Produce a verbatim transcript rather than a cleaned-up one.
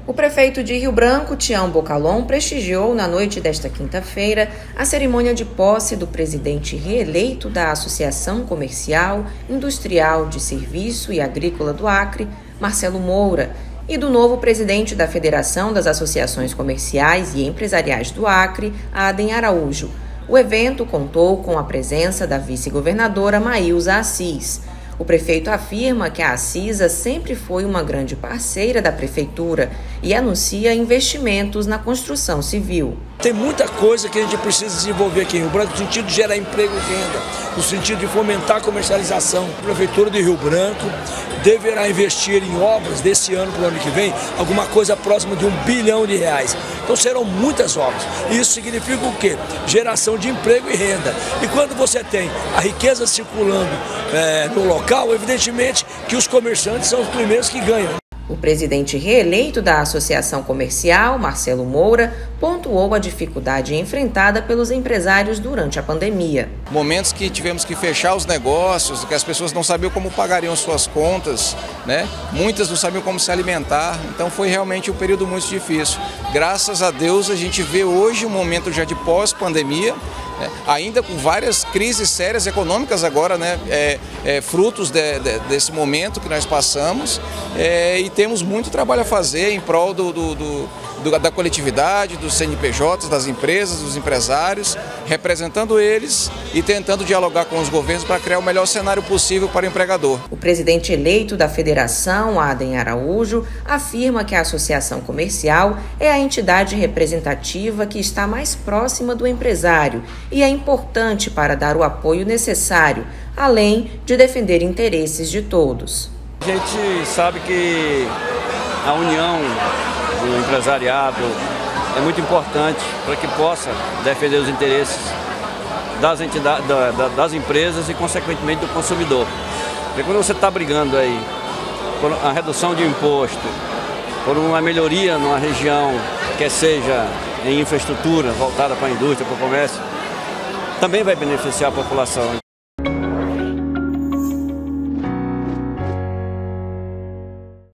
O prefeito de Rio Branco, Tião Bocalon, prestigiou na noite desta quinta-feira a cerimônia de posse do presidente reeleito da Associação Comercial, Industrial, de Serviço e Agrícola do Acre, Marcelo Moura, e do novo presidente da Federação das Associações Comerciais e Empresariais do Acre, Aden Araújo. O evento contou com a presença da vice-governadora Maílza Assis. O prefeito afirma que a Acisa sempre foi uma grande parceira da prefeitura e anuncia investimentos na construção civil. Tem muita coisa que a gente precisa desenvolver aqui em Rio Branco, no sentido de gerar emprego e renda, no sentido de fomentar a comercialização. A Prefeitura de Rio Branco deverá investir em obras desse ano para o ano que vem, alguma coisa próxima de um bilhão de reais. Então serão muitas obras. Isso significa o quê? Geração de emprego e renda. E quando você tem a riqueza circulando é, no local, evidentemente que os comerciantes são os primeiros que ganham. O presidente reeleito da Associação Comercial, Marcelo Moura, pontuou a dificuldade enfrentada pelos empresários durante a pandemia. Momentos que tivemos que fechar os negócios, que as pessoas não sabiam como pagariam suas contas, né? Muitas não sabiam como se alimentar, então foi realmente um período muito difícil. Graças a Deus a gente vê hoje um momento já de pós-pandemia, né? Ainda com várias crises sérias econômicas agora, né? É, é, frutos de, de, desse momento que nós passamos, é, e temos muito trabalho a fazer em prol do, do, do, do, da coletividade, dos C N P Js, das empresas, dos empresários, representando eles e tentando dialogar com os governos para criar o melhor cenário possível para o empregador. O presidente eleito da federação, Aden Araújo, afirma que a Associação Comercial é a entidade representativa que está mais próxima do empresário e é importante para dar o apoio necessário, além de defender interesses de todos. A gente sabe que a união do empresariado é muito importante para que possa defender os interesses das entidades, das empresas e, consequentemente, do consumidor. Porque quando você está brigando aí por a redução de imposto, por uma melhoria numa região, quer seja em infraestrutura voltada para a indústria, para o comércio, também vai beneficiar a população.